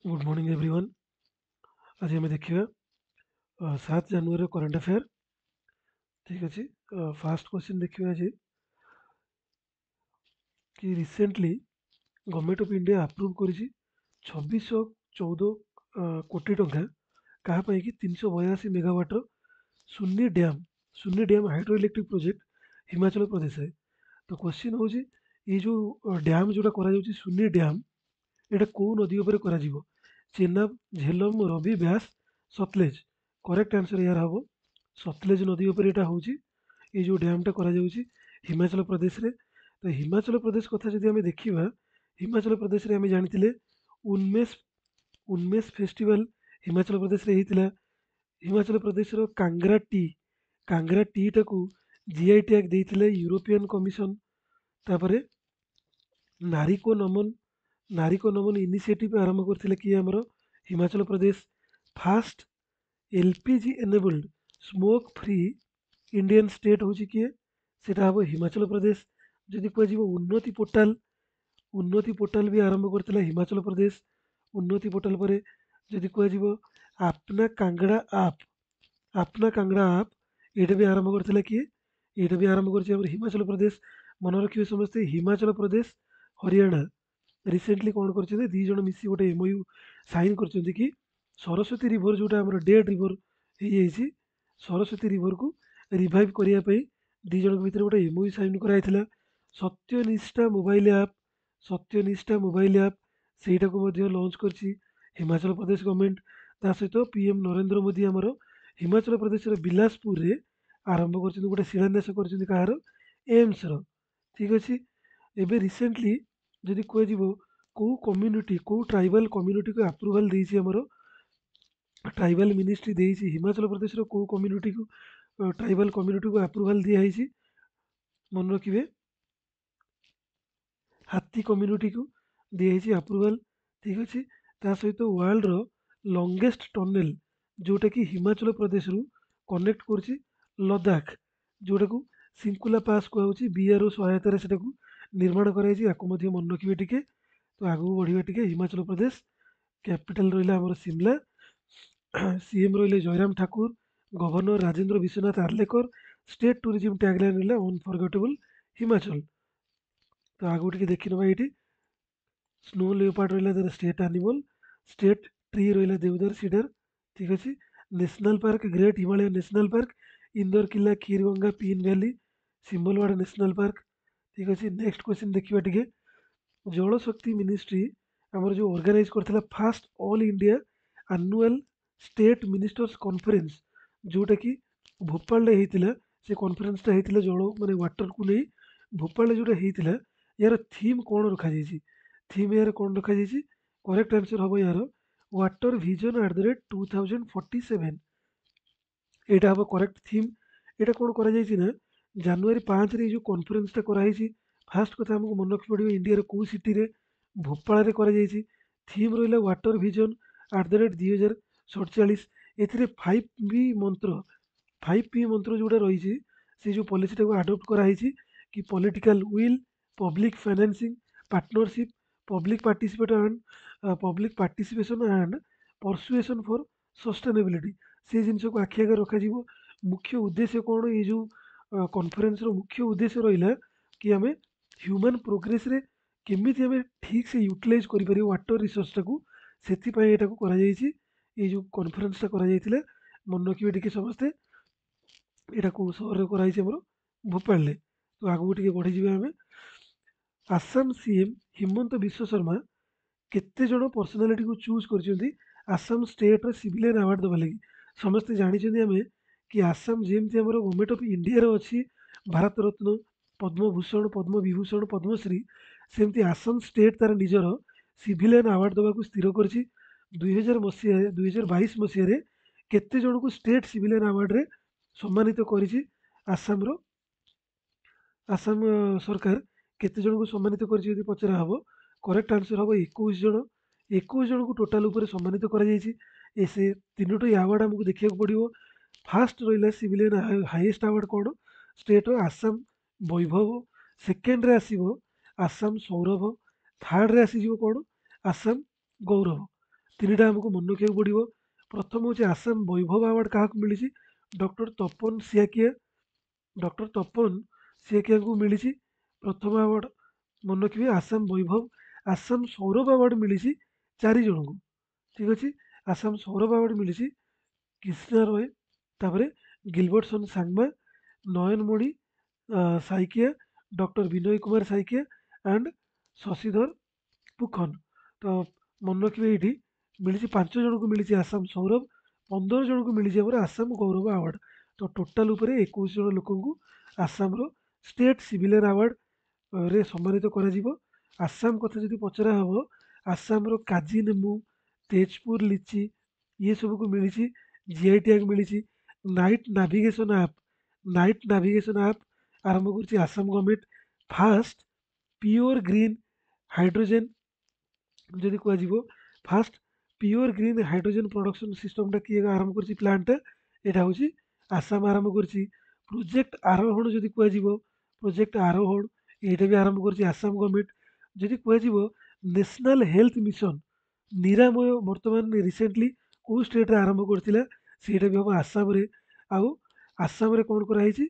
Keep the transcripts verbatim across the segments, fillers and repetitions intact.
Good morning everyone. आज आम देखा सात जनवरी करंट अफेयर। ठीक अच्छे। फास्ट क्वेश्चन देखिए आज कि recently government of India approve करी छब्बीस चौदह कोटी टंका क्या कि तीन सौ बयासी megawatt Sunni dam Sunni dam hydroelectric project Himachal Pradesh है। तो क्वेश्चन हूँ ये जो डैम जोटा करा सुन्नी डैम এটা କୋଉ ନଦୀ ଉପରେ କରାଯିବ? ଚେନାବ, ଝେଲମ, ରବି, ବ୍ୟାସ, ସତଲେଜ। କରେକ୍ଟ ଆନ୍ସର ଏହାର ହବ ସତଲେଜ ନଦୀ ଉପରେ ଏଇଟା ହଉଛି ଏଇ ଯୋଉ ଡ୍ୟାମଟା କରାଯାଉଛି ହିମାଚଳ ପ୍ରଦେଶରେ। ତ ହିମାଚଳ ପ୍ରଦେଶ କଥା ଯଦି ଆମେ ଦେଖିବା, ହିମାଚଳ ପ୍ରଦେଶରେ ଆମେ ଜାଣିଥିଲେ ଉନ୍ମେଷ ଉନ୍ମେଷ ଫେଷ୍ଟିଭାଲ ହିମାଚଳ ପ୍ରଦେଶରେ ହେଇଥିଲା। ହିମାଚଳ ପ୍ରଦେଶର କାଙ୍ଗ୍ରା ଟି କାଙ୍ଗ୍ରା ଟିଟାକୁ ଜିଆଇ ଟ୍ୟାଗ ଦେଇଥିଲେ ୟୁରୋପିଆନ କମିଶନ। ତାପରେ ନାରିକୋ ନମନ ନାରିକୋ ନମନ ଇନିସିଏଟିଭ ଆରମ୍ଭ କରିଥିଲେ କିଏ? ଆମର Himachal Pradesh. First LPG enabled smoke free Indian state ହେଉଛି କିଏ? ସେଟା ହେବ ହିମାଚଳ ପ୍ରଦେଶ। ଯଦି କୁହାଯିବ ଉନ୍ନତି ପୋର୍ଟାଲ, ଉନ୍ନତି ପୋର୍ଟାଲ ବି ଆରମ୍ଭ କରିଥିଲା ହିମାଚଳ ପ୍ରଦେଶ। ଉନ୍ନତି ପୋର୍ଟାଲ ପରେ ଯଦି କୁହାଯିବ ଆପନା କାଙ୍ଗଡ଼ା ଆପ୍, ଆପନା କାଙ୍ଗଡ଼ା ଆପ୍ ଏଇଟା ବି ଆରମ୍ଭ କରିଥିଲା କିଏ? ଏଇଟା ବି ଆରମ୍ଭ କରିଛି ଆମର ହିମାଚଳ ପ୍ରଦେଶ। ମନେ ରଖିବେ ସମସ୍ତେ, ହିମାଚଳ ପ୍ରଦେଶ, ହରିୟାଣା ରିସେଣ୍ଟଲି କ'ଣ କରିଛନ୍ତି? ଦୁଇ ଜଣ ମିଶି ଗୋଟେ ଏମଓୟୁ ସାଇନ୍ କରିଛନ୍ତି କି ସରସ୍ୱତୀ ରିଭର ଯେଉଁଟା ଆମର ଡେଡ୍ ରିଭର ହେଇଯାଇଛି, ସରସ୍ୱତୀ ରିଭରକୁ ରିଭାଇଭ୍ କରିବା ପାଇଁ ଦୁଇ ଜଣଙ୍କ ଭିତରେ ଗୋଟେ ଏମଓୟୁ ସାଇନ୍ କରାଯାଇଥିଲା। Satyanishtha mobile app, Satyanishtha mobile app ସେଇଟାକୁ ମଧ୍ୟ ଲଞ୍ଚ କରିଛି ହିମାଚଳ ପ୍ରଦେଶ ଗଭର୍ଣ୍ଣମେଣ୍ଟ। ତା ସହିତ ପିଏମ୍ ନରେନ୍ଦ୍ର ମୋଦି ଆମର ହିମାଚଳ ପ୍ରଦେଶର ବିଲାସପୁରରେ ଆରମ୍ଭ କରିଛନ୍ତି, ଗୋଟେ ଶିଳାନ୍ୟାସ କରିଛନ୍ତି କାହାର? ଏମ୍ସର। ଠିକ୍ ଅଛି। ଏବେ ରିସେଣ୍ଟଲି ଯଦି କୁହାଯିବ କେଉଁ କମ୍ୟୁନିଟି, କେଉଁ ଟ୍ରାଇବାଲ୍ କମ୍ୟୁନିଟିକୁ ଆପ୍ରୁଭାଲ୍ ଦେଇଛି ଆମର ଟ୍ରାଇବାଲ୍ ମିନିଷ୍ଟ୍ରି ଦେଇଛି, ହିମାଚଳ ପ୍ରଦେଶର କେଉଁ କମ୍ୟୁନିଟିକୁ ଟ୍ରାଇବାଲ୍ କମ୍ୟୁନିଟିକୁ ଆପ୍ରୁଭାଲ୍ ଦିଆହେଇଛି? ମନେ ରଖିବେ, ହାତୀ କମ୍ୟୁନିଟିକୁ ଦିଆହେଇଛି ଆପ୍ରୁଭାଲ୍। ଠିକ୍ ଅଛି। ତା ସହିତ ୱାର୍ଲଡର ଲଙ୍ଗେଷ୍ଟ ଟନେଲ୍ ଯେଉଁଟାକି ହିମାଚଳ ପ୍ରଦେଶରୁ କନେକ୍ଟ କରୁଛି ଲଦାଖ, ଯେଉଁଟାକୁ ସିଙ୍କୁଲା ପାସ୍ କୁହାଯାଉଛି, ବିଆର୍ଓ ସହାୟତାରେ ସେଟାକୁ ନିର୍ମାଣ କରାଯାଇଛି। ଆକୁ ମଧ୍ୟ ମନେ ରଖିବେ ଟିକେ। ତ ଆଗକୁ ବଢ଼ିବା ଟିକେ। ହିମାଚଳ ପ୍ରଦେଶ କ୍ୟାପିଟାଲ ରହିଲା ଆମର ସିମଲା, ସିଏମ୍ ରହିଲେ Jairam Thakur, governor Rajendra Vishwanath Arlekar, state tourism tagline ରହିଲା ଅନଫରଗେଟେବଲ୍ ହିମାଚଳ। ତ ଆଗକୁ ଟିକେ ଦେଖିନେବା ଏଇଠି। ସ୍ନୋ ଲିଓପାର୍ଡ ରହିଲା ତାର ଷ୍ଟେଟ୍ ଆନିମଲ୍, ଷ୍ଟେଟ୍ ଟ୍ରି ରହିଲା ଦେବଦାର ସିଡର। ଠିକ୍ ଅଛି। National park great Himalaya national park, Inder Killa, Kheerganga, Pin valley, Simbalbara national park. ଠିକ୍ ଅଛି। ନେକ୍ସଟ କ୍ୱେଶ୍ଚନ୍ ଦେଖିବା ଟିକେ। ଜଳଶକ୍ତି ମିନିଷ୍ଟ୍ରି ଆମର ଯେଉଁ ଅର୍ଗାନାଇଜ କରିଥିଲା first all India annual state ministers conference, ଯେଉଁଟାକି ଭୋପାଳରେ ହେଇଥିଲା। ସେ କନଫରେନ୍ସଟା ହେଇଥିଲା ଜଳ ମାନେ ୱାଟରକୁ ନେଇ ଭୋପାଳରେ ଯେଉଁଟା ହେଇଥିଲା। ଏହାର ଥିମ୍ କ'ଣ ରଖାଯାଇଛି? ଥିମ୍ ଏହାର କ'ଣ ରଖାଯାଇଛି? କରେକ୍ଟ ଆନ୍ସର ହେବ ଏହାର water vision at the rate two thousand forty seven. ଏଇଟା ହେବ କରେକ୍ଟ ଥିମ୍। ଏଇଟା କ'ଣ କରାଯାଇଛି ନା ଜାନୁଆରୀ ପାଞ୍ଚରେ ଏଇ ଯେଉଁ କନଫରେନ୍ସଟା କରାହେଇଛି, ଫାଷ୍ଟ କଥା ଆମକୁ ମନେ ରଖିବାକୁ ପଡ଼ିବ ଇଣ୍ଡିଆର କେଉଁ ସିଟିରେ? ଭୋପାଳରେ କରାଯାଇଛି। ଥିମ୍ ରହିଲା water vision at the rate ଦୁଇ ହଜାର ସତଚାଳିଶ। ଏଥିରେ ଫାଇଭ୍ ବି ମନ୍ତ୍ର, ଫାଇଭ୍ ପି ମନ୍ତ୍ର ଯେଉଁଟା ରହିଛି, ସେ ଯେଉଁ ପଲିସିଟାକୁ ଆଡପ୍ଟ କରାହେଇଛି କି political will, public financing, partnership, public participate and public participation and persuasion for sustainability. ସେ ଜିନିଷକୁ ଆଖି ଆଗରେ ରଖାଯିବ। ମୁଖ୍ୟ ଉଦ୍ଦେଶ୍ୟ କ'ଣ? ଏଇ ଯେଉଁ କନଫରେନ୍ସର ମୁଖ୍ୟ ଉଦ୍ଦେଶ୍ୟ ରହିଲା କି ଆମେ ହ୍ୟୁମାନ୍ ପ୍ରୋଗ୍ରେସରେ କେମିତି ଆମେ ଠିକ୍ ସେ ୟୁଟିଲାଇଜ୍ କରିପାରିବୁ ୱାଟର ରିସୋର୍ସଟାକୁ, ସେଥିପାଇଁ ଏଇଟାକୁ କରାଯାଇଛି। ଏଇ ଯେଉଁ କନଫରେନ୍ସଟା କରାଯାଇଥିଲା, ମନେ ରଖିବେ ଟିକେ ସମସ୍ତେ। ଏଇଟା କେଉଁ ସହରରେ କରାହେଇଛି? ଆମର ଭୋପାଳରେ। ତ ଆଗକୁ ଟିକେ ବଢ଼ିଯିବା ଆମେ। ଆସାମ ସିଏମ୍ ହିମନ୍ତ ବିଶ୍ୱ ଶର୍ମା କେତେ ଜଣ ପର୍ସନାଲିଟିକୁ ଚୁଜ୍ କରିଛନ୍ତି ଆସାମ ଷ୍ଟେଟ୍ର ସିଭିଲିଆନ୍ ଆୱାର୍ଡ଼ ଦେବା ଲାଗି? ସମସ୍ତେ ଜାଣିଛନ୍ତି ଆମେ କି ଆସାମ ଯେମିତି ଆମର ଗଭର୍ଣ୍ଣମେଣ୍ଟ ଅଫ୍ ଇଣ୍ଡିଆର ଅଛି ଭାରତ ରତ୍ନ, ପଦ୍ମଭୂଷଣ, ପଦ୍ମ ବିଭୂଷଣ, ପଦ୍ମଶ୍ରୀ, ସେମିତି ଆସାମ ଷ୍ଟେଟ୍ ତାର ନିଜର ସିଭିଲିଆନ୍ ଆୱାର୍ଡ଼ ଦେବାକୁ ସ୍ଥିର କରିଛି। ଦୁଇହଜାର ମସିହାରେ ଦୁଇହଜାର ବାଇଶ ମସିହାରେ କେତେ ଜଣଙ୍କୁ ଷ୍ଟେଟ୍ ସିଭିଲିଆନ୍ ଆୱାର୍ଡ଼ରେ ସମ୍ମାନିତ କରିଛି ଆସାମର? ଆସାମ ଅ, ସରକାର କେତେ ଜଣଙ୍କୁ ସମ୍ମାନିତ କରିଛି ଯଦି ପଚରା ହେବ, କରେକ୍ଟ ଆନ୍ସର ହେବ ଏକୋଇଶ ଜଣ। ଏକୋଇଶ ଜଣଙ୍କୁ ଟୋଟାଲ ଉପରେ ସମ୍ମାନିତ କରାଯାଇଛି। ଏ ସେ ତିନୋଟି ଆୱାର୍ଡ଼ ଆମକୁ ଦେଖିବାକୁ ପଡ଼ିବ। ଫାଷ୍ଟ ରହିଲା ସିଭିଲିଆନ୍ ହାଇଏଷ୍ଟ ଆୱାର୍ଡ଼ କ'ଣ? ଷ୍ଟେଟ୍ର ଆସାମ ବୈଭବ। ସେକେଣ୍ଡରେ ଆସିବ ଆସାମ ସୌରଭ। ଥାର୍ଡ଼ରେ ଆସିଯିବ କ'ଣ? ଆସାମ ଗୌରବ। ତିନିଟା ଆମକୁ ମନେ ରଖିବାକୁ ପଡ଼ିବ। ପ୍ରଥମ ହେଉଛି ଆସାମ ବୈଭବ ଆୱାର୍ଡ଼ କାହାକୁ ମିଳିଛି? ଡକ୍ଟର ତପନ ସିଆକିଆ। ଡକ୍ଟର ତପନ ସିଆକିଆଙ୍କୁ ମିଳିଛି ପ୍ରଥମ ଆୱାର୍ଡ଼। ମନେ ରଖିବେ ଆସାମ ବୈଭବ। ଆସାମ ସୌରଭ ଆୱାର୍ଡ଼ ମିଳିଛି ଚାରି ଜଣଙ୍କୁ। ଠିକ୍ ଅଛି। ଆସାମ ସୌରଭ ଆୱାର୍ଡ଼ ମିଳିଛି କ୍ରିଷ୍ଣା ରୟ, ତାପରେ ଗିଲବର୍ଟସନ୍ ସାଙ୍ଗମା, ନୟନମଣି ସାଇକିଆ, ଡକ୍ଟର ବିନୟ କୁମାର ସାଇକିଆ ଆଣ୍ଡ ଶଶିଧର ପୁଖନ। ତ ମନେ ରଖିବେ ଏଇଠି ମିଳିଛି ପାଞ୍ଚ ଜଣଙ୍କୁ ମିଳିଛି ଆସାମ ସୌରଭ, ପନ୍ଦର ଜଣଙ୍କୁ ମିଳିଛି ଆମର ଆସାମ ଗୌରବ ଆୱାର୍ଡ଼। ତ ଟୋଟାଲ ଉପରେ ଏକୋଇଶ ଜଣ ଲୋକଙ୍କୁ ଆସାମର ଷ୍ଟେଟ୍ ସିଭିଲିଆନ୍ ଆୱାର୍ଡ଼ ରେ ସମ୍ମାନିତ କରାଯିବ। ଆସାମ କଥା ଯଦି ପଚରା ହେବ, ଆସାମର କାଜି ନେମୁ, ତେଜପୁର ଲିଚି ଇଏ ସବୁକୁ ମିଳିଛି ଜିଆଇ ଟ୍ୟାଗ ମିଳିଛି। Night navigation app night navigation app ଆରମ୍ଭ କରୁଛି Assam government. First pure green hydrogen ଯଦି କୁହାଯିବ, first pure green hydrogen production ସିଷ୍ଟମଟା କିଏ ଆରମ୍ଭ କରିଛି ପ୍ଲାଣ୍ଟଟା? ଏଇଟା ହେଉଛି ଆସାମ ଆରମ୍ଭ କରିଛି। ପ୍ରୋଜେକ୍ଟ ଆରୋହଣ ଯଦି କୁହାଯିବ, ପ୍ରୋଜେକ୍ଟ ଆରୋହଣ ଏଇଟା ବି ଆରମ୍ଭ କରିଛି ଆସାମ ଗଭର୍ଣ୍ଣମେଣ୍ଟ। ଯଦି କୁହାଯିବ ନ୍ୟାସନାଲ ହେଲ୍ଥ ମିଶନ ନିରାମୟ ବର୍ତ୍ତମାନ ରିସେଣ୍ଟଲି କେଉଁ ଷ୍ଟେଟ୍ରେ ଆରମ୍ଭ କରିଥିଲା? ସେଇଟା ବି ହେବ ଆସାମରେ। ଆଉ ଆସାମରେ କ'ଣ କରାହେଇଛି?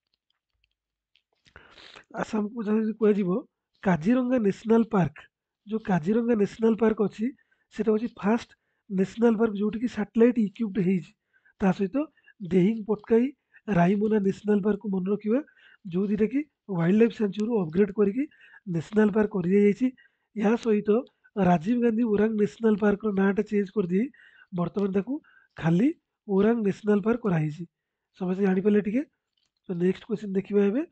ଆସାମକୁ ଯଦି କୁହାଯିବ କାଜିରଙ୍ଗା ନ୍ୟାସନାଲ ପାର୍କ, ଯେଉଁ କାଜିରଙ୍ଗା ନ୍ୟାସନାଲ ପାର୍କ ଅଛି ସେଇଟା ହେଉଛି ଫାଷ୍ଟ ନ୍ୟାସନାଲ ପାର୍କ ଯେଉଁଠିକି ସାଟେଲାଇଟ୍ ଇକ୍ୟୁପ୍ଡ ହେଇଛି। ତା ସହିତ ଦେହିଂ ପଟକାଇ ରାଇମୋନା ନ୍ୟାସନାଲ ପାର୍କକୁ ମନେ ରଖିବା, ଯେଉଁ ଦୁଇଟା କି ୱାଇଲ୍ଡ ଲାଇଫ୍ ସାଞ୍ଚୁରୀରୁ ଅପଗ୍ରେଡ୍ କରିକି ନ୍ୟାସନାଲ ପାର୍କ କରିଦିଆଯାଇଛି। ଏହା ସହିତ ରାଜୀବ ଗାନ୍ଧୀ ଓରାଙ୍ଗ ନ୍ୟାସନାଲ ପାର୍କର ନାଁଟା ଚେଞ୍ଜ କରିଦେଇ ବର୍ତ୍ତମାନ ତାକୁ ଖାଲି ଓରାଙ୍ଗ ନ୍ୟାସନାଲ ପାର୍କ କରାହେଇଛି। ସମସ୍ତେ ଜାଣିପାରିଲେ ଟିକେ? ତ ନେକ୍ସଟ କ୍ୱେଶ୍ଚନ ଦେଖିବା ଏବେ।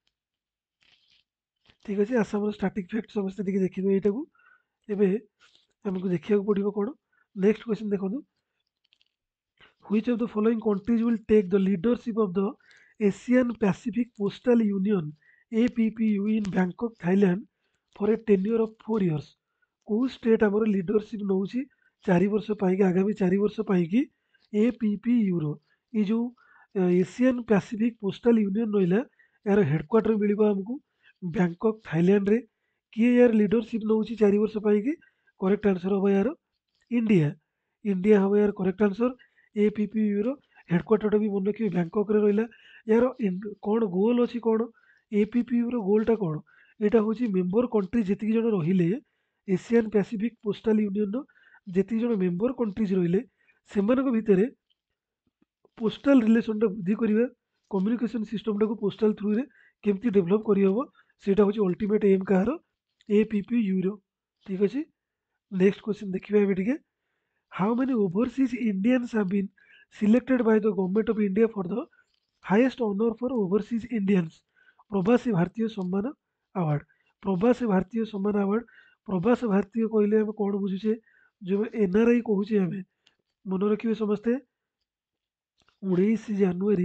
ଠିକ୍ ଅଛି, ଆସାମର ଷ୍ଟାଟିକ୍ ଫ୍ୟାକ୍ଟ ସମସ୍ତେ ଟିକେ ଦେଖିଦେବେ ଏଇଟାକୁ। ଏବେ ଆମକୁ ଦେଖିବାକୁ ପଡ଼ିବ କ'ଣ? ନେକ୍ସଟ କ୍ୱେଶ୍ଚନ ଦେଖନ୍ତୁ। Which of the following countries will take the leadership of the Asian Pacific Postal Union A P P U in Bangkok, Thailand for a tenure of four years? କେଉଁ ଷ୍ଟେଟ୍ ଆମର leadership ନେଉଛି ଚାରି ବର୍ଷ ପାଇଁକି, ଆଗାମୀ ଚାରି ବର୍ଷ ପାଇଁକି ଏ ପି ପି ୟୁର? ଏ ଯେଉଁ ଏସିଆନ୍ ପାସିଫିକ୍ ପୋଷ୍ଟାଲ ୟୁନିୟନ ରହିଲା, ଏହାର ହେଡ଼କ୍ୱାର୍ଟର ମିଳିବ ଆମକୁ ବ୍ୟାଙ୍କକ୍ ଥାଇଲାଣ୍ଡରେ। କିଏ ଏହାର ଲିଡରସିପ୍ ନେଉଛି ଚାରି ବର୍ଷ ପାଇଁକି? କରେକ୍ଟ ଆନ୍ସର ହେବ ଏହାର ଇଣ୍ଡିଆ। ଇଣ୍ଡିଆ ହେବ ଏହାର correct answer. A P P ୟୁର ହେଡ଼କ୍ୱାର୍ଟରଟା ବି ମନେ ରଖିବେ ବ୍ୟାଙ୍କକ୍ରେ ରହିଲା। ଏହାର କ'ଣ ଗୋଲ୍ ଅଛି କ'ଣ? ଏ ପି ପି ୟୁର ଗୋଲ୍ଟା କ'ଣ? ଏଇଟା ହେଉଛି ମେମ୍ବର କଣ୍ଟ୍ରି ଯେତିକି ଜଣ ରହିଲେ, ଏସିଆନ୍ ପାସିଫିକ୍ ପୋଷ୍ଟାଲ ୟୁନିୟନର ଯେତିକି ଜଣ ମେମ୍ବର କଣ୍ଟ୍ରିଜ୍ ରହିଲେ ସେମାନଙ୍କ ଭିତରେ ପୋଷ୍ଟାଲ ରିଲେସନଟା ବୃଦ୍ଧି କରିବା, କମ୍ୟୁନିକେସନ ସିଷ୍ଟମଟାକୁ ପୋଷ୍ଟାଲ ଥ୍ରୁରେ କେମିତି ଡେଭଲପ୍ କରିହେବ, ସେଇଟା ହେଉଛି ଅଲ୍ଟିମେଟ୍ ଏମ୍ କାହାର? ଏ ପି ପି ୟୁର। ଠିକ୍ ଅଛି। ନେକ୍ସଟ କ୍ୱେଶ୍ଚନ ଦେଖିବା ଏବେ ଟିକେ। How many overseas Indians have been selected by the government of India for the highest honour for overseas Indians Pravasi Bharatiya ସମ୍ମାନ ଆୱାର୍ଡ଼? ପ୍ରବାସୀ ଭାରତୀୟ ସମ୍ମାନ ଆୱାର୍ଡ଼, ପ୍ରବାସ ଭାରତୀୟ କହିଲେ ଆମେ କ'ଣ ବୁଝୁଛେ? ଯେଉଁ ଏନ୍ ଆର୍ ଆଇ କହୁଛେ ଆମେ, ମନେ ରଖିବେ ସମସ୍ତେ ଉଣେଇଶ ଜାନୁଆରୀ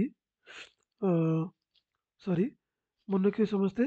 ସରି ମନେ ରଖିବେ ସମସ୍ତେ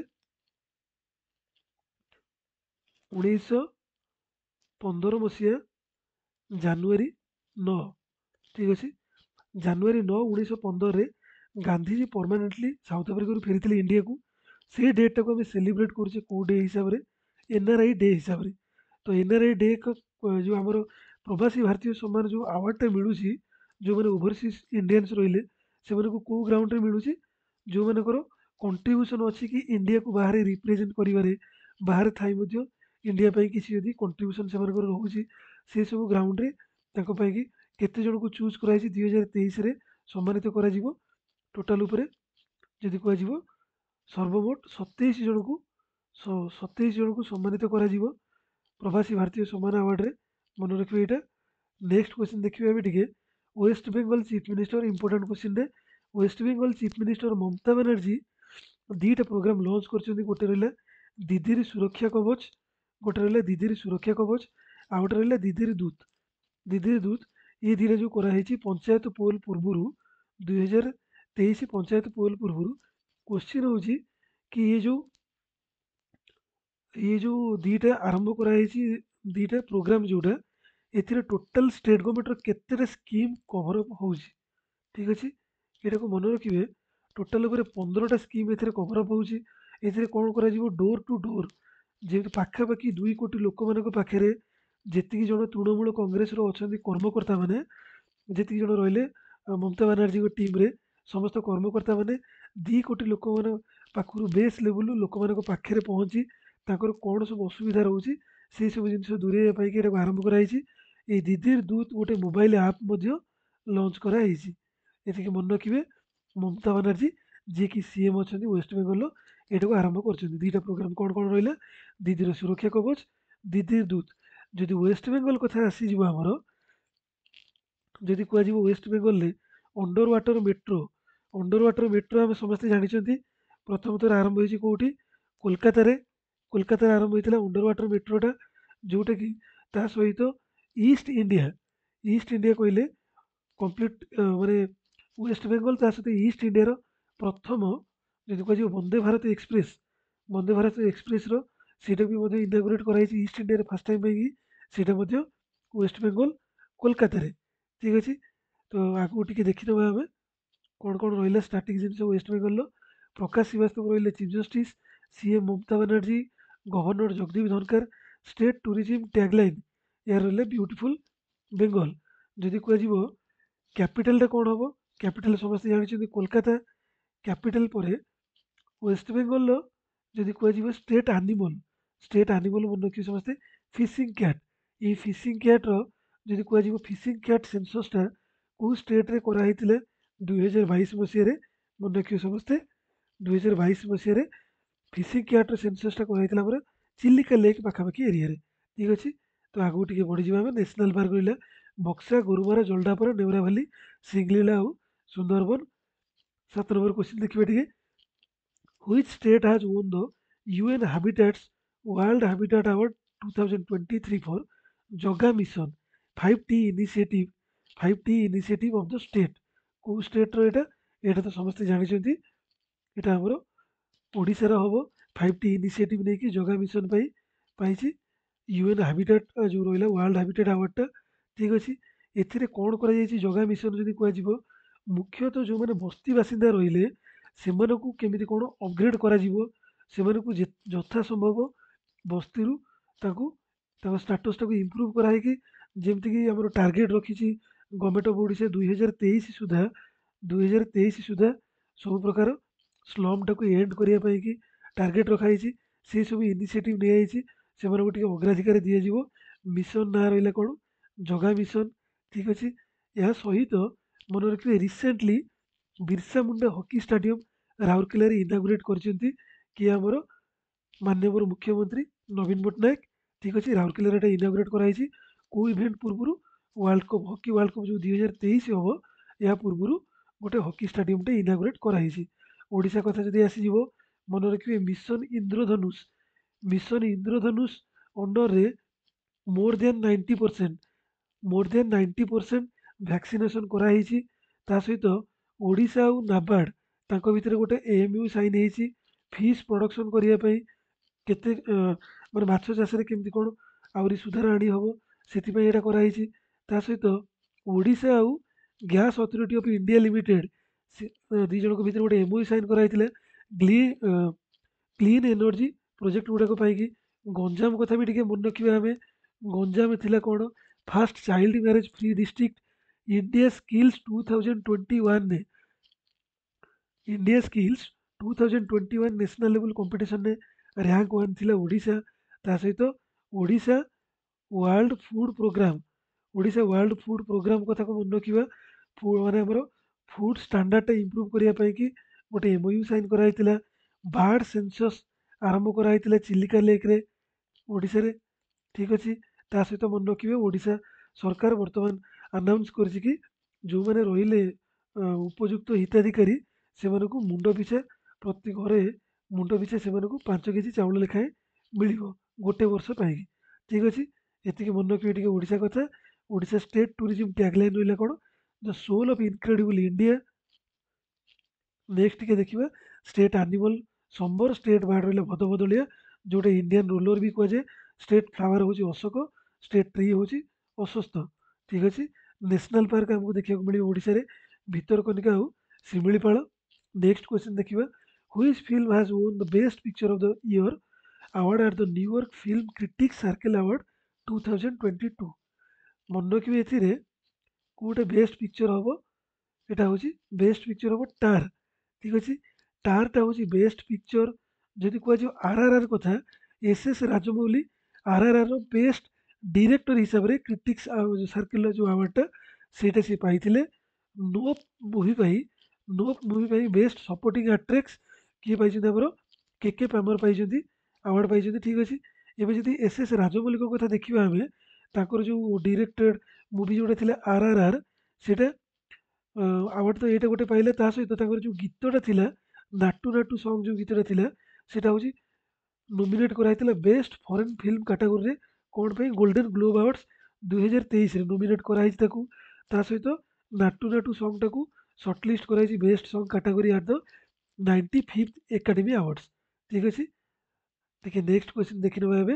ଉଣେଇଶହ ପନ୍ଦର ମସିହା ଜାନୁଆରୀ ନଅ। ଠିକ୍ ଅଛି। ଜାନୁଆରୀ ନଅ ଉଣେଇଶହ ପନ୍ଦରରେ ଗାନ୍ଧୀଜୀ ପରମାନେଣ୍ଟଲି ସାଉଥ ଆଫ୍ରିକାରୁ ଫେରିଥିଲେ ଇଣ୍ଡିଆକୁ। ସେଇ ଡେଟ୍ଟାକୁ ଆମେ ସେଲିବ୍ରେଟ୍ କରୁଛେ କେଉଁ ଡେ ହିସାବରେ? ଏନ୍ ଆର୍ ଆଇ ଡେ ହିସାବରେ। ତ ଏନ୍ ଆର୍ ଆଇ ଡେ ଯେଉଁ ଆମର ପ୍ରବାସୀ ଭାରତୀୟ ସମ୍ମାନ ଯେଉଁ ଆୱାର୍ଡ଼ଟା ମିଳୁଛି, ଯେଉଁମାନେ ଓଭରସିଜ୍ ଇଣ୍ଡିଆନ୍ସ ରହିଲେ ସେମାନଙ୍କୁ କେଉଁ ଗ୍ରାଉଣ୍ଡରେ ମିଳୁଛି? ଯେଉଁମାନଙ୍କର କଣ୍ଟ୍ରିବ୍ୟୁସନ୍ ଅଛି କି ଇଣ୍ଡିଆକୁ ବାହାରେ ରିପ୍ରେଜେଣ୍ଟ କରିବାରେ, ବାହାରେ ଥାଇ ମଧ୍ୟ ଇଣ୍ଡିଆ ପାଇଁ କିଛି ଯଦି କଣ୍ଟ୍ରିବ୍ୟୁସନ୍ ସେମାନଙ୍କର ରହୁଛି, ସେସବୁ ଗ୍ରାଉଣ୍ଡରେ ତାଙ୍କ ପାଇଁକି କେତେ ଜଣଙ୍କୁ ଚୁଜ୍ କରାଯାଇଛି ଦୁଇ ହଜାର ତେଇଶରେ ସମ୍ମାନିତ କରାଯିବ? ଟୋଟାଲ ଉପରେ ଯଦି କୁହାଯିବ ସର୍ବମୋଟ ସତେଇଶ ଜଣଙ୍କୁ ସତେଇଶ ଜଣଙ୍କୁ ସମ୍ମାନିତ କରାଯିବ ପ୍ରବାସୀ ଭାରତୀୟ ସମ୍ମାନ ଆୱାର୍ଡ଼ରେ। ମନେ ରଖିବେ ଏଇଟା। ନେକ୍ସଟ କ୍ୱେଶ୍ଚନ ଦେଖିବା ଏବେ ଟିକେ। West Bengal chief minister, important କ୍ୱେଶ୍ଚନଟେ। West Bengal chief minister Mamata Banerjee ଦୁଇଟା ପ୍ରୋଗ୍ରାମ ଲଞ୍ଚ କରିଛନ୍ତି। ଗୋଟେ ରହିଲା ଦିଦିର ସୁରକ୍ଷା କବଚ, ଗୋଟେ ରହିଲା ଦିଦିର ସୁରକ୍ଷା କବଚ, ଆଉ ଗୋଟେ ରହିଲା ଦିଦିର ଦୂତ। ଦିଦିର ଦୂତ ଏ ଧୀରେ ଯେଉଁ କରାହେଇଛି ପଞ୍ଚାୟତ ପୋଲ ପୂର୍ବରୁ, ଦୁଇ ହଜାର ତେଇଶ ପଞ୍ଚାୟତ ପୋଲ ପୂର୍ବରୁ। କ୍ୱେଶ୍ଚିନ୍ ହେଉଛି କି ଏ ଯେଉଁ ଇଏ ଯେଉଁ ଦୁଇଟା ଆରମ୍ଭ କରାହେଇଛି, ଦୁଇଟା ପ୍ରୋଗ୍ରାମ ଯେଉଁଟା, ଏଥିରେ ଟୋଟାଲ ଷ୍ଟେଟ୍ ଗଭର୍ଣ୍ଣମେଣ୍ଟର କେତେଟା ସ୍କିମ୍ କଭର ଅପ୍ ହେଉଛି? ଠିକ୍ ଅଛି। ଏଇଟାକୁ ମନେ ରଖିବେ। ଟୋଟାଲ ଉପରେ ପନ୍ଦରଟା ସ୍କିମ୍ ଏଥିରେ କଭର ଅପ୍ ହେଉଛି। ଏଥିରେ କ'ଣ କରାଯିବ? ଡୋର୍ ଟୁ ଡୋର୍, ଯେମିତି ପାଖାପାଖି ଦୁଇ କୋଟି ଲୋକମାନଙ୍କ ପାଖରେ ଯେତିକି ଜଣ ତୃଣମୂଳ କଂଗ୍ରେସର ଅଛନ୍ତି କର୍ମକର୍ତ୍ତାମାନେ, ଯେତିକି ଜଣ ରହିଲେ ଅ, ମମତା ବାନାର୍ଜୀଙ୍କ ଟିମ୍‌ରେ ସମସ୍ତ କର୍ମକର୍ତ୍ତାମାନେ ଦୁଇ କୋଟି ଲୋକମାନ ପାଖରୁ ବେସ୍ ଲେଭେଲରୁ ଲୋକମାନଙ୍କ ପାଖରେ ପହଞ୍ଚି ତାଙ୍କର କ'ଣ ସବୁ ଅସୁବିଧା ରହୁଛି ସେଇ ସବୁ ଜିନିଷ ଦୂରେଇବା ପାଇଁକି ଏଟାକୁ ଆରମ୍ଭ କରାଯାଇଛି। ଏଇ ଦିଦିର ଦୂତ ଗୋଟେ ମୋବାଇଲ ଆପ୍ ମଧ୍ୟ ଲଞ୍ଚ କରାହେଇଛି। ଏତିକି ମନେ ରଖିବେ, ମମତା ବାନାର୍ଜୀ ଯିଏକି ସିଏମ୍ ଅଛନ୍ତି ୱେଷ୍ଟବେଙ୍ଗଲର, ଏଟାକୁ ଆରମ୍ଭ କରିଛନ୍ତି। ଦୁଇଟା ପ୍ରୋଗ୍ରାମ କ'ଣ କ'ଣ ରହିଲା, ଦିଦିର ସୁରକ୍ଷା କବଚ, ଦିଦିର ଦୂତ। ଯଦି ୱେଷ୍ଟବେଙ୍ଗଲ କଥା ଆସିଯିବ ଆମର, ଯଦି କୁହାଯିବ ୱେଷ୍ଟବେଙ୍ଗଲରେ underwater metro, underwater metro ଆମେ ସମସ୍ତେ ଜାଣିଛନ୍ତି ପ୍ରଥମ ଥର ଆରମ୍ଭ ହେଇଛି କେଉଁଠି, କୋଲକାତାରେ। କୋଲକାତାରେ ଆରମ୍ଭ ହେଇଥିଲା ଅଣ୍ଡର ୱାଟର ମେଟ୍ରୋଟା, ଯେଉଁଟାକି ତା ସହିତ ଇଷ୍ଟ ଇଣ୍ଡିଆ, ଇଷ୍ଟ ଇଣ୍ଡିଆ କହିଲେ କମ୍ପ୍ଲିଟ୍ ମାନେ ୱେଷ୍ଟବେଙ୍ଗଲ ତା ସହିତ ଇଷ୍ଟ ଇଣ୍ଡିଆର ପ୍ରଥମ, ଯଦି କୁହାଯିବ ବନ୍ଦେ ଭାରତ ଏକ୍ସପ୍ରେସ୍, ବନ୍ଦେ ଭାରତ ଏକ୍ସପ୍ରେସର ସେଇଟା ବି ମଧ୍ୟ ଇନାଗୁରେଟ୍ କରାଯାଇଛି ଇଷ୍ଟ ଇଣ୍ଡିଆରେ ଫାର୍ଷ୍ଟ ଟାଇମ୍ ପାଇଁକି। ସେଇଟା ମଧ୍ୟ ୱେଷ୍ଟବେଙ୍ଗଲ କୋଲକାତାରେ। ଠିକ୍ ଅଛି, ତ ଆଗକୁ ଟିକେ ଦେଖିଦେବା ଆମେ କ'ଣ କ'ଣ ରହିଲା ଷ୍ଟାର୍ଟିଂ ଜିନିଷ ୱେଷ୍ଟବେଙ୍ଗଲର। ପ୍ରକାଶ ଶ୍ରୀବାସ୍ତବ ରହିଲେ chief justice, CM Mamata Banerjee, governor Jagdeep Dhankhar. State tourism tagline ଏହାର ରହିଲେ ବ୍ୟୁଟିଫୁଲ୍ ବେଙ୍ଗଲ। ଯଦି କୁହାଯିବ କ୍ୟାପିଟାଲଟା କ'ଣ ହେବ, କ୍ୟାପିଟାଲ ସମସ୍ତେ ଜାଣିଛନ୍ତି କୋଲକାତା। କ୍ୟାପିଟାଲ ପରେ ୱେଷ୍ଟବେଙ୍ଗଲର ଯଦି କୁହାଯିବ ଷ୍ଟେଟ୍ ଆନିମଲ୍, ଷ୍ଟେଟ୍ ଆନିମଲ୍ ମନେ ରଖିବେ ସମସ୍ତେ, ଫିସିଂ କ୍ୟାଟ୍। ଏଇ ଫିସିଂ କ୍ୟାଟ୍ର ଯଦି କୁହାଯିବ ଫିସିଂ କ୍ୟାଟ୍ ସେନ୍ସସ୍ଟା କେଉଁ ଷ୍ଟେଟ୍ରେ କରାହେଇଥିଲେ ଦୁଇହଜାର ବାଇଶ ମସିହାରେ, ମନେ ରଖିବେ ସମସ୍ତେ, ଦୁଇହଜାର ବାଇଶ ମସିହାରେ ଫିସିଂ କ୍ୟାଟ୍ର ସେନ୍ସସ୍ଟା କରାହେଇଥିଲା ଆମର ଚିଲିକା ଲେକ୍ ପାଖାପାଖି ଏରିଆରେ। ଠିକ୍ ଅଛି, ତ ଆଗକୁ ଟିକେ ବଢ଼ିଯିବା ଆମେ। ନ୍ୟାସନାଲ୍ ପାର୍କ ରହିଲା ବକ୍ସା, ଗୋରୁମାରା, ଜଲଦାପରା, ନେଉରାଭାଲି, ସିଙ୍ଗଲିଲା ଆଉ ସୁନ୍ଦରବନ। ସାତ ନମ୍ବର କ୍ୱେଶ୍ଚିନ୍ ଦେଖିବା ଟିକେ, which state has won the UN habitat's world habitat award two thousand twenty three for Jaga mission five T initiative, five T initiative of the state. କେଉଁ ଷ୍ଟେଟ୍ର ଏଇଟା, ଏଇଟା ତ ସମସ୍ତେ ଜାଣିଛନ୍ତି, ଏଇଟା ଆମର ଓଡ଼ିଶାର ହେବ। ଫାଇଭ୍ ଟି ଇନିସିଏଟିଭ୍ ନେଇକି ଜଗା ମିଶନ ପାଇଁ ପାଇଛି ୟୁଏନ୍ ହାବିଟାଟ୍ ଯେଉଁ ରହିଲା ୱାର୍ଲଡ ହାବିଟାଟ୍ ଆୱାର୍ଡଟା। ଠିକ୍ ଅଛି, ଏଥିରେ କ'ଣ କରାଯାଇଛି ଜଗା ମିଶନ ଯଦି କୁହାଯିବ, ମୁଖ୍ୟତଃ ଯେଉଁମାନେ ବସ୍ତି ବାସିନ୍ଦା ରହିଲେ ସେମାନଙ୍କୁ କେମିତି କ'ଣ ଅପଗ୍ରେଡ୍ କରାଯିବ, ସେମାନଙ୍କୁ ଯେ ଯଥା ସମ୍ଭବ ବସ୍ତିରୁ ତାଙ୍କୁ ତାଙ୍କ ଷ୍ଟାଟସଟାକୁ ଇମ୍ପ୍ରୁଭ୍ କରାହେଇକି, ଯେମିତିକି ଆମର ଟାର୍ଗେଟ୍ ରଖିଛି ଗଭର୍ଣ୍ଣମେଣ୍ଟ ଅଫ୍ ଓଡ଼ିଶା ଦୁଇହଜାର ତେଇଶ ସୁଦ୍ଧା, ଦୁଇହଜାର ତେଇଶ ସୁଦ୍ଧା ସବୁ ପ୍ରକାର ସ୍ଲମ୍ଟାକୁ ଏଣ୍ଡ କରିବା ପାଇଁକି ଟାର୍ଗେଟ୍ ରଖାଯାଇଛି। ସେଇ ସବୁ ଇନିସିଏଟିଭ୍ ନିଆଯାଇଛି, ସେମାନଙ୍କୁ ଟିକେ ଅଗ୍ରାଧିକାର ଦିଆଯିବ। ମିଶନ ନାଁ ରହିଲା କ'ଣ, ଜଗା ମିଶନ। ଠିକ୍ ଅଛି, ଏହା ସହିତ ମନେ ରଖିବେ recently Birsa Munda hockey stadium ରାଉରକେଲାରେ ଇନାଗୁରେଟ୍ କରିଛନ୍ତି କିଏ, ଆମର ମାନ୍ୟବର ମୁଖ୍ୟମନ୍ତ୍ରୀ ନବୀନ ପଟ୍ଟନାୟକ। ଠିକ୍ ଅଛି, ରାଉରକେଲାରେ ଏଇଟା ଇନାଗୁରେଟ୍ କରାଯାଇଛି। କେଉଁ ଇଭେଣ୍ଟ ପୂର୍ବରୁ, world cup, hockey world cup ଯେଉଁ ଦୁଇହଜାର ତେଇଶ ହେବ, ଏହା ପୂର୍ବରୁ ଗୋଟେ ହକି ଷ୍ଟାଡିୟମଟେ ଇନାଗୁରେଟ୍ କରାହେଇଛି। ଓଡ଼ିଶା କଥା ଯଦି ଆସିଯିବ, ମନେ ରଖିବେ ମିଶନ ଇନ୍ଦ୍ରଧନୁଷ, ମିଶନ ଇନ୍ଦ୍ରଧନୁଷ ଅଣ୍ଡରରେ more than ninety percent, more than ninety percent vaccination କରାହେଇଛି। ତା ସହିତ ଓଡ଼ିଶା ଆଉ ନାବାର୍ଡ଼ ତାଙ୍କ ଭିତରେ ଗୋଟେ ଏଏମ୍ୟୁ ସାଇନ୍ ହେଇଛି ଫିସ୍ ପ୍ରଡକ୍ସନ୍ କରିବା ପାଇଁ। କେତେ ଅ, ମାନେ ମାଛ ଚାଷରେ କେମିତି କ'ଣ ଆହୁରି ସୁଧାର ଆଣି ହେବ, ସେଥିପାଇଁ ଏଇଟା କରାହେଇଛି। ତା ସହିତ ଓଡ଼ିଶା ଆଉ gas authority of India limited ସେ ଦୁଇ ଜଣଙ୍କ ଭିତରେ ଗୋଟେ ଏମ୍ଓୟୁ ସାଇନ୍ କରାହେଇଥିଲା ଗ୍ଲି କ୍ଲିନ୍ ଏନର୍ଜି ପ୍ରୋଜେକ୍ଟ ଗୁଡ଼ାକ ପାଇଁକି। ଗଞ୍ଜାମ କଥା ବି ଟିକେ ମନେ ରଖିବା ଆମେ, ଗଞ୍ଜାମ ଥିଲା କ'ଣ, first child marriage free district. India skills two thousand twenty ୱାନ୍ରେ, India skills two thousand twenty one national level କମ୍ପିଟିସନରେ ର୍ୟାଙ୍କ ୱାନ୍ ଥିଲା ଓଡ଼ିଶା। ତା ସହିତ Odisha world food program, Odisha world food program କଥାକୁ ମନେ ରଖିବା। ଫୁ- ମାନେ ଆମର ଫୁଡ୍ ଷ୍ଟାଣ୍ଡାର୍ଡଟା ଇମ୍ପ୍ରୁଭ୍ କରିବା ପାଇଁକି ଗୋଟେ ଏମ୍ଓୟୁ ସାଇନ୍ କରାହେଇଥିଲା। ବାର୍ଡ ସେନ୍ସସ୍ ଆରମ୍ଭ କରାହେଇଥିଲା ଚିଲିକା ଲେକ୍ରେ ଓଡ଼ିଶାରେ। ଠିକ୍ ଅଛି, ତା ସହିତ ମନେ ରଖିବେ ଓଡ଼ିଶା ସରକାର ବର୍ତ୍ତମାନ ଆନାଉନ୍ସ କରିଛି କି ଯେଉଁମାନେ ରହିଲେ ଅ, ଉପଯୁକ୍ତ ହିତାଧିକାରୀ ସେମାନଙ୍କୁ ମୁଣ୍ଡ ପିଛା ପ୍ରତି ଘରେ ମୁଣ୍ଡ ପିଛା ସେମାନଙ୍କୁ ପାଞ୍ଚ କେଜି ଚାଉଳ ଲେଖାଏଁ ମିଳିବ ଗୋଟେ ବର୍ଷ ପାଇଁକି। ଠିକ୍ ଅଛି, ଏତିକି ମନେ ରଖିବେ ଟିକେ ଓଡ଼ିଶା କଥା। ଓଡ଼ିଶା ଷ୍ଟେଟ୍ ଟୁରିଜିମ୍ ଟ୍ୟାଗଲାଇନ୍ ରହିଲା କ'ଣ, the soul of incredible India. Next ଟିକେ ଦେଖିବା state animal sambar, state bird ରହିଲା ଭଦଭଦଳିଆ, ଯେଉଁଟା ଇଣ୍ଡିଆନ୍ ରୋଲର ବି କୁହାଯାଏ। ଷ୍ଟେଟ୍ ଫ୍ଲାୱାର ହେଉଛି ଅଶୋକ, ଷ୍ଟେଟ୍ ଟ୍ରି ହେଉଛି ଅଶ୍ୱସ୍ଥ। ଠିକ୍ ଅଛି, ନ୍ୟାସନାଲ୍ ପାର୍କ ଆମକୁ ଦେଖିବାକୁ ମିଳିବ ଓଡ଼ିଶାରେ ଭିତରକନିକା ଆଉ ଶିମିଳିପାଳ। ନେକ୍ସଟ କ୍ୱେଶ୍ଚନ୍ ଦେଖିବା, which film has won the best picture of the year award at the New York film critics circle award two thousand twenty two. ମନେ ରଖିବେ ଏଥିରେ କୋଉଟା ବେଷ୍ଟ ପିକ୍ଚର ହବ, ଏଟା ହେଉଛି ବେଷ୍ଟ ପିକ୍ଚର ହବ ଟାର୍। ଠିକ୍ ଅଛି, ଟାର୍ଟା ହେଉଛି ବେଷ୍ଟ ପିକ୍ଚର। ଯଦି କୁହାଯିବ ଆର୍ ଆର୍ ଆର୍ କଥା, S S Rajamouli R R R ର ବେଷ୍ଟ ଡିରେକ୍ଟର ହିସାବରେ କ୍ରିଟିକ୍ସ ସାର୍କେଲର ଯେଉଁ ଆୱାର୍ଡ଼ଟା ସେଇଟା ସେ ପାଇଥିଲେ। ନୋପ୍ ମୁଭି ପାଇଁ ନୋପ୍ ମୁଭି ପାଇଁ ବେଷ୍ଟ ସପୋର୍ଟିଂ ଆକ୍ଟ୍ରେସ୍ କିଏ ପାଇଛନ୍ତି, ଆମର କେ କେ ପାମର ପାଇଛନ୍ତି, ଆୱାର୍ଡ଼ ପାଇଛନ୍ତି। ଠିକ୍ ଅଛି, ଏବେ ଯଦି ଏସ୍ ଏସ୍ ରାଜମୌଲିଙ୍କ କଥା ଦେଖିବା ଆମେ, ତାଙ୍କର ଯେଉଁ ଡିରେକ୍ଟେଡ୍ ମୁଭି ଯେଉଁଟା ଥିଲା ଆର୍ ଆର୍ ଆର୍, ସେଇଟା ଆୱାର୍ଡ଼ ତ ଏଇଟା ଗୋଟେ ପାଇଲେ। ତା ସହିତ ତାଙ୍କର ଯେଉଁ ଗୀତଟା ଥିଲା ନାଟୁ ନାଟୁ ସଙ୍ଗ୍, ଯେଉଁ ଗୀତଟା ଥିଲା ସେଇଟା ହେଉଛି ନୋମିନେଟ୍ କରାହେଇଥିଲା ବେଷ୍ଟ ଫରେନ୍ ଫିଲ୍ମ କାଟାଗୋରୀରେ। କ'ଣ ପାଇଁ? ଗୋଲ୍ଡେନ୍ ଗ୍ଲୋବ୍ ଆୱାର୍ଡ଼ସ୍ ଦୁଇହଜାର ତେଇଶରେ ନୋମିନେଟ୍ କରାହେଇଛି ତାକୁ। ତା ସହିତ ନାଟୁ ନାଟୁ ସଙ୍ଗ୍ଟାକୁ ସର୍ଟଲିଷ୍ଟ କରାଯାଇଛି best song category at the ninety fifth academy awards. ଠିକ୍ ଅଛି, ଟିକେ ନେକ୍ସଟ କ୍ୱେଶ୍ଚନ୍ ଦେଖିନେବା ଏବେ।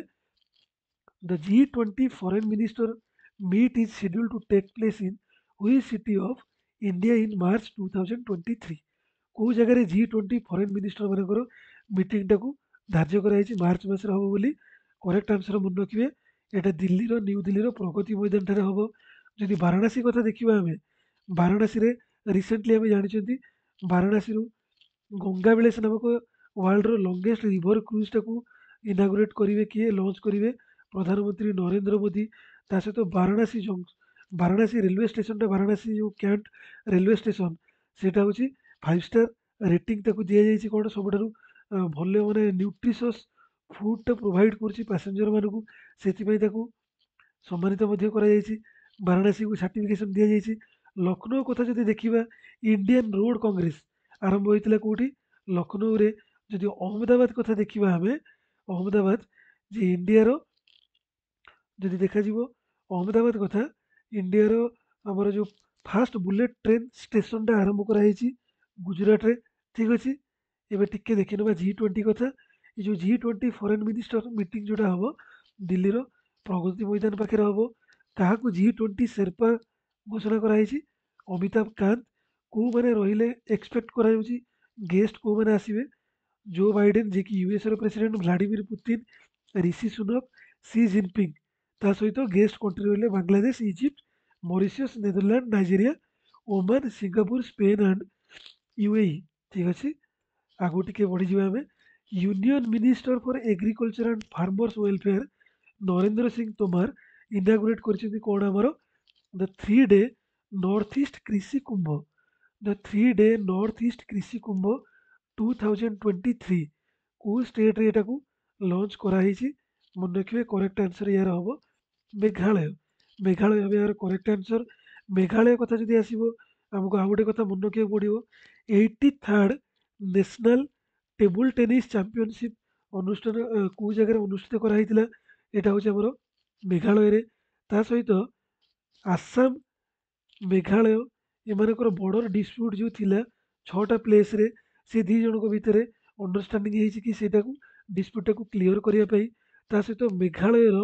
The G twenty foreign minister meet is scheduled to take place in which city of India in March two thousand twenty three? କେଉଁ ଜାଗାରେ G twenty foreign minister ମାନଙ୍କର ମିଟିଂଟାକୁ ଧାର୍ଯ୍ୟ କରାଯାଇଛି ମାର୍ଚ୍ଚ ମାସରେ ହେବ ବୋଲି? କରେକ୍ଟ ଆନ୍ସର ମନେ ରଖିବେ, ଏଇଟା ଦିଲ୍ଲୀର ନ୍ୟୁ ଦିଲ୍ଲୀର ପ୍ରଗତି ମଇଦାନଠାରେ ହେବ। ଯଦି ବାରାଣାସୀ କଥା ଦେଖିବା ଆମେ, ବାରାଣାସୀରେ ରିସେଣ୍ଟଲି ଆମେ ଜାଣିଛନ୍ତି ବାରାଣାସୀରୁ ଗଙ୍ଗା ବିଳାସ ନାମକ ୱାର୍ଲଡର ଲଙ୍ଗେଷ୍ଟ ରିଭର କ୍ରୁଜ୍ଟାକୁ ଇନାଗୁରେଟ୍ କରିବେ କିଏ? ଲଞ୍ଚ କରିବେ ପ୍ରଧାନମନ୍ତ୍ରୀ ନରେନ୍ଦ୍ର ମୋଦି। ତା ସହିତ ବାରାଣାସୀ ଜଙ୍କ୍ ବାରାଣାସୀ ରେଲୱେ ଷ୍ଟେସନଟା, ବାରାଣାସୀ ଯେଉଁ କ୍ୟାଣ୍ଟ ରେଲୱେ ଷ୍ଟେସନ, ସେଇଟା ହେଉଛି ଫାଇଭ୍ ଷ୍ଟାର ରେଟିଂ ତାକୁ ଦିଆଯାଇଛି। କ'ଣ ସବୁଠାରୁ ଆଁ, ଭଲ ମାନେ ନ୍ୟୁଟ୍ରିସସ୍ ଫୁଡ଼ଟା ପ୍ରୋଭାଇଡ଼ କରୁଛି ପାସେଞ୍ଜର ମାନଙ୍କୁ, ସେଥିପାଇଁ ତାକୁ ସମ୍ମାନିତ ମଧ୍ୟ କରାଯାଇଛି। ବାରାଣାସୀକୁ ସାର୍ଟିଫିକେସନ୍ ଦିଆଯାଇଛି। ଲକ୍ଷ୍ନୌ କଥା ଯଦି ଦେଖିବା, ଇଣ୍ଡିଆନ୍ ରୋଡ୍ କଂଗ୍ରେସ ଆରମ୍ଭ ହୋଇଥିଲା କେଉଁଠି? ଲକ୍ଷ୍ନୌରେ। ଯଦି ଅହମ୍ମଦାବାଦ କଥା ଦେଖିବା ଆମେ, ଅହମ୍ମଦାବାଦ ଯେ ଇଣ୍ଡିଆର, ଯଦି ଦେଖାଯିବ ଅହମ୍ମଦାବାଦ କଥା, ଇଣ୍ଡିଆର ଆମର ଯେଉଁ ଫାଷ୍ଟ ବୁଲେଟ୍ ଟ୍ରେନ୍ ଷ୍ଟେସନଟା ଆରମ୍ଭ କରାଯାଇଛି ଗୁଜୁରାଟରେ। ଠିକ୍ ଅଛି, ଏବେ ଟିକେ ଦେଖିନେବା ଜି ଟ୍ୱେଣ୍ଟି କଥା। ଏ ଯେଉଁ G twenty foreign minister meeting ଯେଉଁଟା ହେବ ଦିଲ୍ଲୀର ପ୍ରଗତି ମଇଦାନ ପାଖରେ ହେବ, ତାହାକୁ ଜି ଟ୍ୱେଣ୍ଟି ସେର୍ପା ଘୋଷଣା କରାଯାଇଛି। ଅମିତାଭ କାନ୍ତ। କେଉଁମାନେ ରହିଲେ ଏକ୍ସପେକ୍ଟ କରାଯାଉଛି ଗେଷ୍ଟ କେଉଁମାନେ ଆସିବେ? ଜୋ ବାଇଡେନ୍ ଯିଏକି ୟୁଏସ୍ର president, Vladimir Putin, Rishi Sunak, Xi Jinping. ତା ସହିତ ଗେଷ୍ଟ କଣ୍ଟ୍ରି ରହିଲେ Bangladesh, Egypt, Mauritius, Netherland, Nigeria, Oman, Singapore, Spain and UAE. ଠିକ୍ ଅଛି, ଆଗକୁ ଟିକେ ବଢ଼ିଯିବା ଆମେ। Union minister for agriculture and farmers welfare Narendra Singh Tomar inaugurate କରିଛନ୍ତି କ'ଣ? ଆମର the three day north east Krishi Kumbh. The three day north east Krishi Kumbh two thousand twenty three କେଉଁ ଷ୍ଟେଟ୍ରେ ଏଟାକୁ ଲଞ୍ଚ କରାହେଇଛି? ମନେ ରଖିବେ, କରେକ୍ଟ ଆନ୍ସର ଏହାର ହେବ ମେଘାଳୟ। ମେଘାଳୟ ହେବ ଏହାର କରେକ୍ଟ ଆନ୍ସର। ମେଘାଳୟ କଥା ଯଦି ଆସିବ, ଆମକୁ ଆଉ ଗୋଟେ କଥା ମନେ ରଖିବାକୁ ପଡ଼ିବ, eighty third national table tennis championship ଅନୁଷ୍ଠାନ ଆଁ, କେଉଁ ଜାଗାରେ ଅନୁଷ୍ଠିତ କରାହେଇଥିଲା? ଏଇଟା ହେଉଛି ଆମର ମେଘାଳୟରେ। ତା ସହିତ ଆସାମ, ମେଘାଳୟ ଏମାନଙ୍କର ବର୍ଡ଼ର ଡିସ୍ପ୍ୟୁଟ୍ ଯେଉଁ ଥିଲା ଛଅଟା ପ୍ଲେସ୍ରେ, ସେ ଦୁଇ ଜଣଙ୍କ ଭିତରେ ଅଣ୍ଡରଷ୍ଟାଣ୍ଡିଂ ହେଇଛି କି ସେଇଟାକୁ ଡିସ୍ପ୍ୟୁଟ୍ଟାକୁ କ୍ଲିୟର କରିବା ପାଇଁ। ତା ସହିତ ମେଘାଳୟର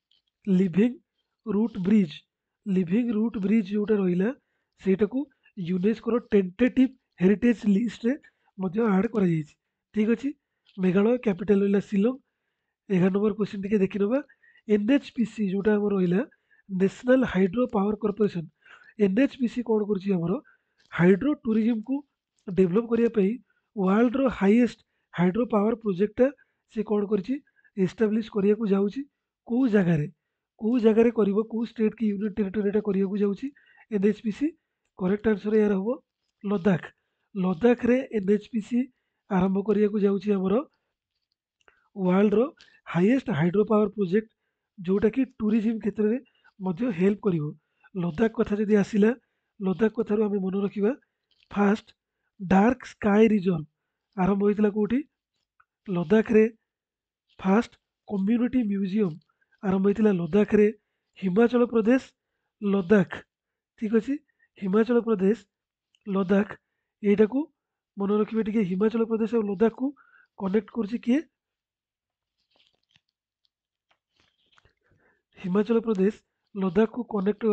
living root bridge living root bridge ଯେଉଁଟା ରହିଲା, ସେଇଟାକୁ ୟୁନେସ୍କୋର ଟେଣ୍ଟେଟିଭ୍ ହେରିଟେଜ୍ ଲିଷ୍ଟରେ ମଧ୍ୟ ଆଡ଼୍ କରାଯାଇଛି। ଠିକ୍ ଅଛି, ମେଘାଳୟ କ୍ୟାପିଟାଲ ରହିଲା ଶିଲଂ। ଏଗାର ନମ୍ବର କ୍ୱେଶ୍ଚିନ୍ ଟିକେ ଦେଖିନେବା। ଏନ୍ଏଚ୍ପିସି ଯେଉଁଟା ଆମର ରହିଲା, national hydro power corporation. NHPC କ'ଣ କରୁଛି? ଆମର ହାଇଡ୍ରୋ ଟୁରିଜିମକୁ ଡେଭଲପ୍ କରିବା ପାଇଁ ୱାର୍ଲଡର ହାଇଏଷ୍ଟ ହାଇଡ୍ରୋ ପାୱାର ପ୍ରୋଜେକ୍ଟଟା ସେ କ'ଣ କରିଛି? ଏଷ୍ଟାବ୍ଲିଶ କରିବାକୁ ଯାଉଛି। କେଉଁ ଜାଗାରେ କେଉଁ ଜାଗାରେ କରିବ? କେଉଁ ଷ୍ଟେଟ୍ କି ୟୁନିୟନ ଟେରିଟୋରିଟା କରିବାକୁ ଯାଉଛି ଏନ୍ଏଚ୍ପିସି? କରେକ୍ଟ ଆନ୍ସର ଏହାର ହେବ ଲଦାଖ। ଲଦାଖରେ ଏନ୍ଏଚ୍ପିସି ଆରମ୍ଭ କରିବାକୁ ଯାଉଛି ଆମର ୱାର୍ଲଡର ହାଇଏଷ୍ଟ ହାଇଡ୍ରୋ ପାୱାର ପ୍ରୋଜେକ୍ଟ, ଯେଉଁଟାକି ଟୁରିଜିମ୍ କ୍ଷେତ୍ରରେ ମଧ୍ୟ ହେଲ୍ପ କରିବ। ଲଦାଖ କଥା ଯଦି ଆସିଲା, ଲଦାଖ କଥାରୁ ଆମେ ମନେ ରଖିବା, ଫାଷ୍ଟ ଡାର୍କ ସ୍କାଏ ରିଜର୍ଭ ଆରମ୍ଭ ହୋଇଥିଲା କେଉଁଠି? ଲଦାଖରେ। ଫାଷ୍ଟ କମ୍ୟୁନିଟି ମ୍ୟୁଜିୟମ୍ ଆରମ୍ଭ ହୋଇଥିଲା ଲଦାଖରେ। ହିମାଚଳ ପ୍ରଦେଶ, ଲଦାଖ। ଠିକ୍ ଅଛି, ହିମାଚଳ ପ୍ରଦେଶ, ଲଦାଖ, ଏଇଟାକୁ ମନେ ରଖିବେ ଟିକେ। ହିମାଚଳ ପ୍ରଦେଶ ଆଉ ଲଦାଖକୁ କନେକ୍ଟ କରୁଛି କିଏ? ହିମାଚଳ ପ୍ରଦେଶ ଲଦାଖକୁ connect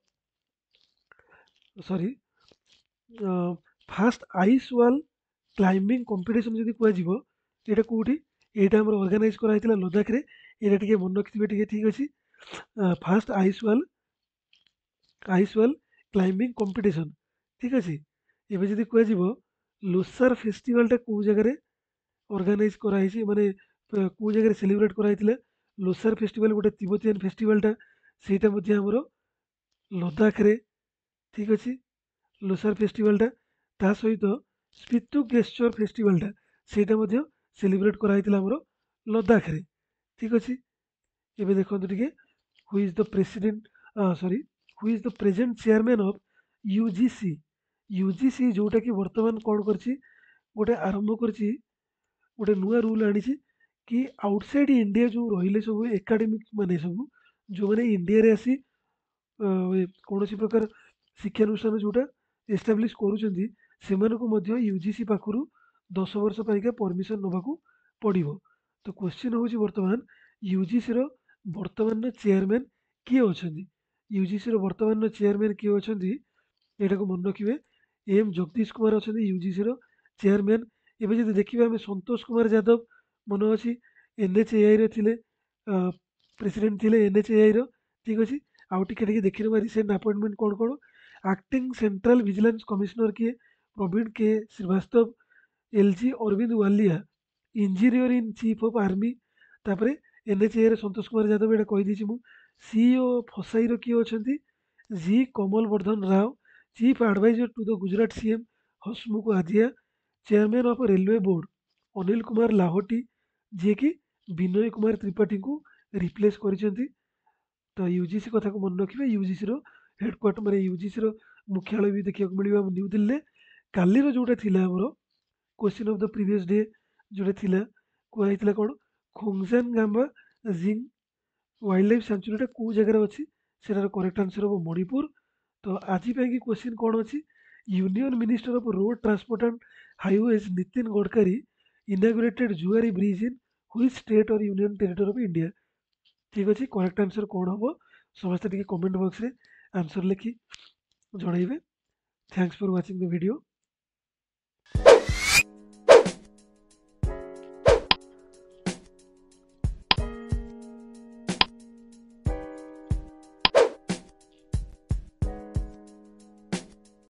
sorry first ice wall climbing competition ଯଦି କୁହାଯିବ, ଏଇଟା କେଉଁଠି? ଏଇଟା ଆମର ଅର୍ଗାନାଇଜ୍ କରାହେଇଥିଲା ଲଦାଖରେ। ଏଇଟା ଟିକେ ମନେ ରଖିଥିବେ ଟିକେ। ଠିକ୍ ଅଛି, first ice wall ice wall climbing competition ठीक अच्छे। एवं जदि कह लोसार फेस्टिवलटा कौ जगह ऑर्गेनाइज कराई माने कौ जगह सेलिब्रेट कराई लोसार फेस्टिवल गोटे तिब्बतियन फेस्टिवलटा ସେଇଟା ମଧ୍ୟ ଆମର ଲଦାଖରେ ଠିକ୍ ଅଛି। ଲୋସାର ଫେଷ୍ଟିଭାଲଟା ତା ସହିତ ସ୍ପିତୁ ଗ୍ଲେସିୟର ଫେଷ୍ଟିଭାଲଟା ସେଇଟା ମଧ୍ୟ ସେଲିବ୍ରେଟ୍ କରାହେଇଥିଲା ଆମର ଲଦାଖରେ ଠିକ୍ ଅଛି। ଏବେ ଦେଖନ୍ତୁ ଟିକେ who is the president sorry who is the present chairman of UGC. UGC ଯେଉଁଟାକି ବର୍ତ୍ତମାନ କ'ଣ କରିଛି ଗୋଟେ ଆରମ୍ଭ କରିଛି ଗୋଟେ ନୂଆ ରୁଲ୍ ଆଣିଛି କି ଆଉଟସାଇଡ୍ ଇଣ୍ଡିଆ ଯେଉଁ ରହିଲେ ସବୁ ଏକାଡେମିକ୍ ମାନେ ସବୁ ଯେଉଁମାନେ ଇଣ୍ଡିଆରେ ଆସି କୌଣସି ପ୍ରକାର ଶିକ୍ଷାନୁଷ୍ଠାନ ଯେଉଁଟା ଏଷ୍ଟାବ୍ଲିଶ୍ କରୁଛନ୍ତି ସେମାନଙ୍କୁ ମଧ୍ୟ ୟୁଜିସି ପାଖରୁ ଦଶ ବର୍ଷ ପାଇଁକା ପରମିସନ୍ ନେବାକୁ ପଡ଼ିବ। ତ କ୍ୱେଶ୍ଚିନ୍ ହେଉଛି ବର୍ତ୍ତମାନ ୟୁଜିସିର ବର୍ତ୍ତମାନର ଚେୟାରମ୍ୟାନ୍ କିଏ ଅଛନ୍ତି? ୟୁଜିସିର ବର୍ତ୍ତମାନର ଚେୟାରମ୍ୟାନ୍ କିଏ ଅଛନ୍ତି ଏଇଟାକୁ ମନେ ରଖିବେ। ଏମ୍ ଜଗଦୀଶ କୁମାର ଅଛନ୍ତି ୟୁଜିସିର ଚେୟାରମ୍ୟାନ୍। ଏବେ ଯଦି ଦେଖିବା ଆମେ ସନ୍ତୋଷ କୁମାର ଯାଦବ ମନେ ଅଛି ଏନ୍ଏଚ୍ଏଆଇର ଥିଲେ ପ୍ରେସିଡେଣ୍ଟ ଥିଲେ ଏନ୍ଏଚ୍ଏଆଇର ଠିକ୍ ଅଛି। ଆଉ ଟିକେ ଟିକେ ଦେଖିନେବା ରିସେଣ୍ଟ ଆପଏଣ୍ଟମେଣ୍ଟ କ'ଣ କ'ଣ ଆକ୍ଟିଂ ସେଣ୍ଟ୍ରାଲ ଭିଜିଲାନ୍ସ କମିଶନର କିଏ Praveen K Srivastava. LG Arvind Walia engineer in chief of army. ତାପରେ ଏନ୍ଏଚ୍ଏଆଇର ସନ୍ତୋଷ କୁମାର ଯାଦବ ଏଇଟା କହିଦେଇଛି ମୁଁ। ସିଇଓ ଫସାଇର କିଏ ଅଛନ୍ତି G Kamal Vardhan Rao. Chief adviser to the Gujarat CM Hasmukh Adhia. Chairman of railway board Anil Kumar Lahoti ଯିଏକି ବିନୟ କୁମାର ତ୍ରିପାଠୀଙ୍କୁ ରିପ୍ଲେସ୍ କରିଛନ୍ତି। ତ ୟୁଜିସି କଥାକୁ ମନେ ରଖିବେ। ୟୁଜିସିର ହେଡ଼କ୍ୱାର୍ଟର ମାନେ ୟୁଜିସିର ମୁଖ୍ୟାଳୟ ବି ଦେଖିବାକୁ ମିଳିବ ଆମ ନ୍ୟୁ ଦିଲ୍ଲୀରେ। କାଲିର ଯେଉଁଟା ଥିଲା ଆମର question of the previous day ଯେଉଁଟା ଥିଲା କୁହାଯାଇଥିଲା କ'ଣ ଖୋଙ୍ଗଜାନ୍ ଗାମ୍ବା ଜିଙ୍ଗ୍ ୱାଇଲ୍ଡ ଲାଇଫ୍ ସାଞ୍ଚୁରୀଟା କେଉଁ ଜାଗାରେ ଅଛି ସେଟାର କରେକ୍ଟ ଆନ୍ସର୍ ହେବ ମଣିପୁର। ତ ଆଜି ପାଇଁକି କ୍ୱେଶ୍ଚିନ୍ କ'ଣ ଅଛି union minister of road transport and highways Nitin Gadkari inaugurated Zuari bridge in which state or union territory of India. ଠିକ୍ ଅଛି କରେକ୍ଟ ଆନ୍ସର୍ କ'ଣ ହେବ ସମସ୍ତେ ଟିକେ କମେଣ୍ଟ ବକ୍ସରେ ଆନ୍ସର୍ ଲେଖି ଜଣାଇବେ। Thanks for watching the video.